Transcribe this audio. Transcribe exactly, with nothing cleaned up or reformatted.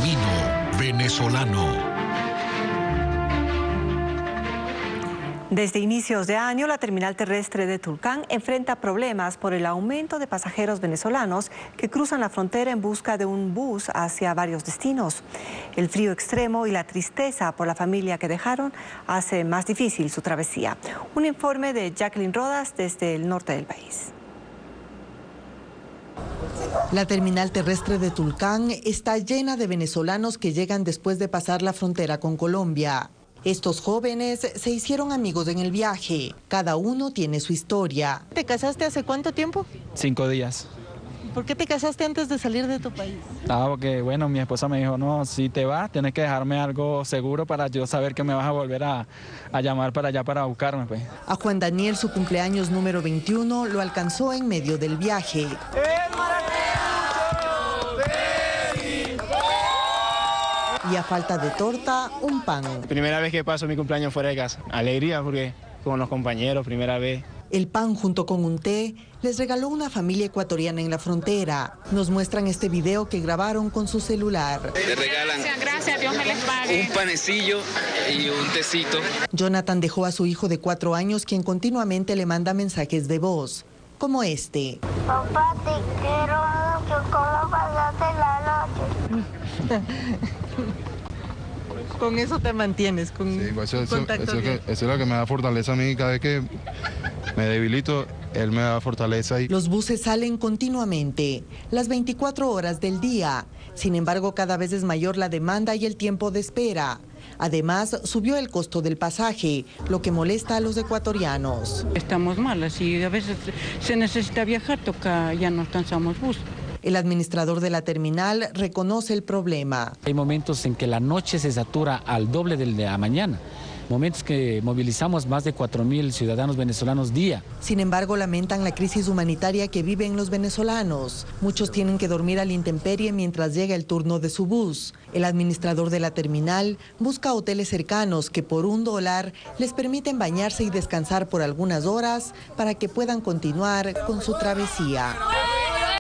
camino venezolano. Desde inicios de año, la terminal terrestre de Tulcán enfrenta problemas por el aumento de pasajeros venezolanos que cruzan la frontera en busca de un bus hacia varios destinos. El frío extremo y la tristeza por la familia que dejaron hace más difícil su travesía. Un informe de Jacqueline Rodas desde el norte del país. La terminal terrestre de Tulcán está llena de venezolanos que llegan después de pasar la frontera con Colombia. Estos jóvenes se hicieron amigos en el viaje. Cada uno tiene su historia. ¿Te casaste hace cuánto tiempo? Cinco días. ¿Por qué te casaste antes de salir de tu país? Ah, porque bueno, mi esposa me dijo, no, si te vas, tienes que dejarme algo seguro para yo saber que me vas a volver a, a llamar para allá para buscarme, pues. A Juan Daniel, su cumpleaños número veintiuno, lo alcanzó en medio del viaje. Y a falta de torta, un pan. Primera vez que paso mi cumpleaños fuera de casa. Alegría porque con los compañeros, primera vez. El pan junto con un té les regaló una familia ecuatoriana en la frontera. Nos muestran este video que grabaron con su celular. Le regalan gracias, gracias, Dios me les pague. Un panecillo y un tecito. Jonathan dejó a su hijo de cuatro años, quien continuamente le manda mensajes de voz, como este. Papá, te quiero mucho, ¿cómo pasaste la noche? Con eso te mantienes, con sí, pues eso, eso, contacto eso, que, eso es lo que me da fortaleza a mí. Cada vez que me debilito, él me da fortaleza. Y... Los buses salen continuamente, las veinticuatro horas del día. Sin embargo, cada vez es mayor la demanda y el tiempo de espera. Además, subió el costo del pasaje, lo que molesta a los ecuatorianos. Estamos mal, así a veces se necesita viajar, toca, ya no alcanzamos bus. El administrador de la terminal reconoce el problema. Hay momentos en que la noche se satura al doble del de la mañana. Momentos que movilizamos más de cuatro mil ciudadanos venezolanos día. Sin embargo, lamentan la crisis humanitaria que viven los venezolanos. Muchos tienen que dormir a la intemperie mientras llega el turno de su bus. El administrador de la terminal busca hoteles cercanos que por un dólar les permiten bañarse y descansar por algunas horas para que puedan continuar con su travesía.